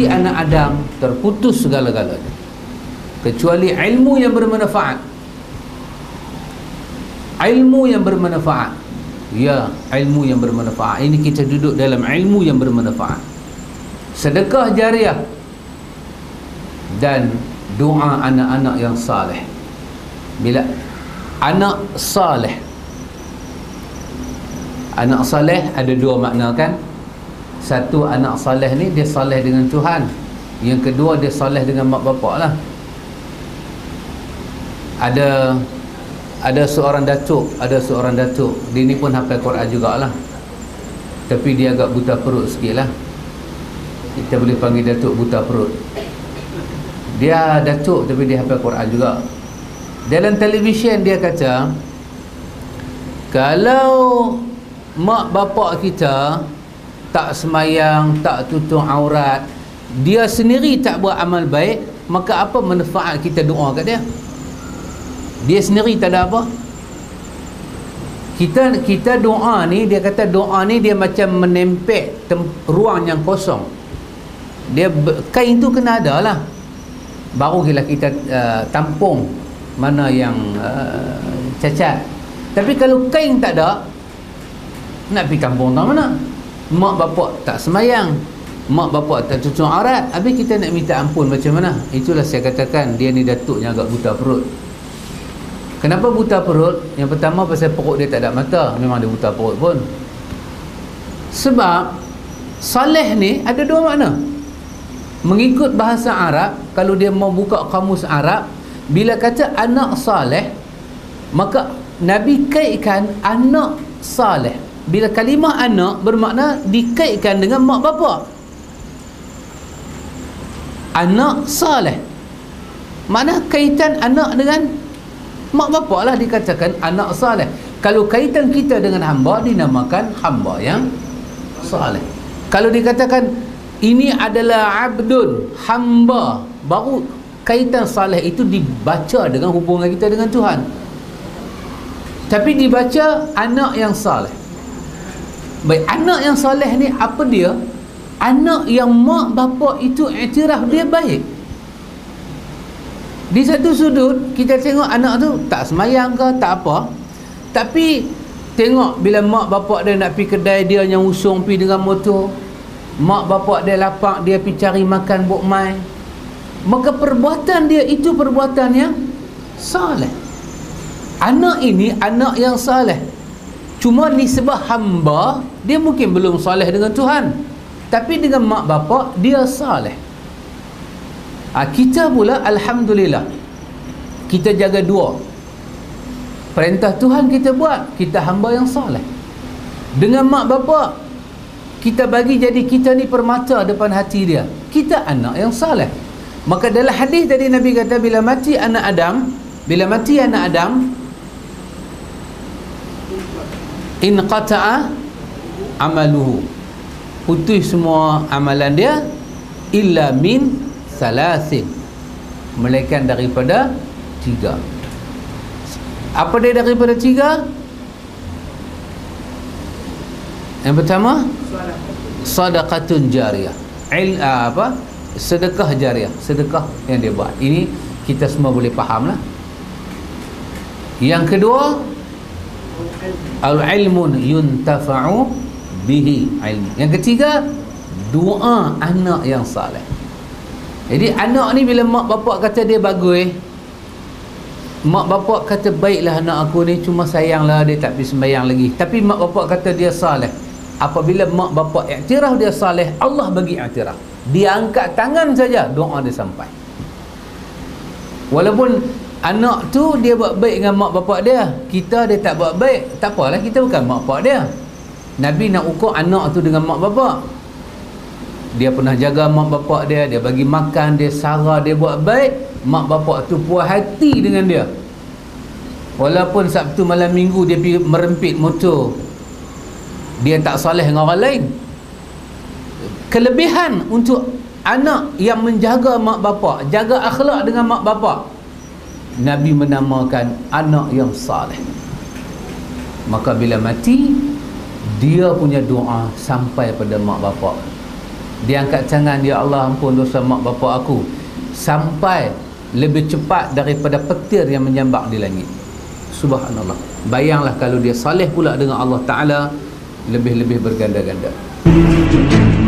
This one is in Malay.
mati anak Adam, terputus segala-galanya kecuali ilmu yang bermanfaat. Ilmu yang bermanfaat. Ya, ilmu yang bermanfaat. Ini kita duduk dalam ilmu yang bermanfaat. Sedekah jariah dan doa anak-anak yang saleh. Bila anak saleh, anak saleh ada dua makna kan. Satu, anak saleh ni dia saleh dengan Tuhan. Yang kedua, dia saleh dengan mak bapak lah. Ada seorang datuk, dia ni pun hafal Quran jugalah, tapi dia agak buta perut sikit lah. Kita boleh panggil datuk buta perut. Dia datuk tapi dia hafal Quran juga. Dalam televisyen dia kata, kalau mak bapak kita tak semayang, tak tutup aurat, dia sendiri tak buat amal baik, maka apa manfaat kita doa kat dia? Dia sendiri tak ada apa. Kita doa ni, dia kata doa ni dia macam menempel ruang yang kosong. Dia kain tu kena ada lah, baru kita tampung mana yang cacat. Tapi kalau kain tak ada, nak pergi tampung tak mana? Mak bapak tak semayang, mak bapak tak tutup aurat, habis kita nak minta ampun macam mana? Itulah saya katakan dia ni datuknya agak buta perut. Kenapa buta perut? Yang pertama pasal perut dia tak ada mata. Memang dia buta perut pun. Sebab saleh ni ada dua makna. Mengikut bahasa Arab, kalau dia mau buka kamus Arab, bila kata anak saleh, maka Nabi kaitkan anak saleh. Bila kalimah anak bermakna dikaitkan dengan mak bapak. Anak saleh, makna kaitan anak dengan mak bapak lah, dikatakan anak saleh. Kalau kaitan kita dengan hamba, dinamakan hamba yang saleh. Kalau dikatakan ini adalah abdun, hamba, baru kaitan saleh itu dibaca dengan hubungan kita dengan Tuhan. Tapi dibaca anak yang saleh. Baik, anak yang saleh ni apa dia? Anak yang mak bapak itu iktiraf dia baik. Di satu sudut kita tengok anak tu tak semayang ke, tak apa, tapi tengok bila mak bapak dia nak pergi kedai, dia yang usung pergi dengan motor. Mak bapak dia lapar, dia pergi cari makan buat mai. Maka perbuatan dia itu perbuatan yang saleh. Anak ini anak yang saleh. Cuma nisbah hamba, dia mungkin belum saleh dengan Tuhan, tapi dengan mak bapak dia saleh. Kita pula alhamdulillah, kita jaga dua. Perintah Tuhan kita buat, kita hamba yang saleh. Dengan mak bapak, kita bagi jadi kita ni permata depan hati dia, kita anak yang saleh. Maka dalam hadis tadi Nabi kata, bila mati anak Adam, inqata'a amaluhu, putus semua amalan dia, illa min salasin, melainkan daripada 3. Apa dia daripada 3? Yang pertama, sadaqatun jariyah, sedekah jariah, sedekah yang dia buat. Ini kita semua boleh faham lah. Yang kedua, al-ilmun yuntafa'u bihi, ilmu. Yang ketiga, doa anak yang saleh. Jadi anak ni bila mak bapak kata dia bagus, mak bapak kata baiklah anak aku ni, cuma sayanglah dia tak pergi sembahyang lagi, tapi mak bapak kata dia saleh. Apabila mak bapak iktiraf dia saleh, Allah bagi iktiraf. Dia angkat tangan saja, doa dia sampai. Walaupun anak tu dia buat baik dengan mak bapak dia, kita dia tak buat baik, tak apalah, kita bukan mak bapak dia. Nabi nak ukur anak tu dengan mak bapak. Dia pernah jaga mak bapak dia, dia bagi makan, dia sara, dia buat baik, mak bapak tu puas hati dengan dia. Walaupun Sabtu malam minggu dia pergi merempit motor, dia tak saleh dengan orang lain. Kelebihan untuk anak yang menjaga mak bapak, jaga akhlak dengan mak bapak, Nabi menamakan anak yang saleh. Maka bila mati, dia punya doa sampai pada mak bapak. Dia angkat tangan, ya Allah ampun dosa mak bapa aku, sampai lebih cepat daripada petir yang menyambar di langit. Subhanallah. Bayanglah kalau dia saleh pula dengan Allah Ta'ala, lebih-lebih berganda-ganda.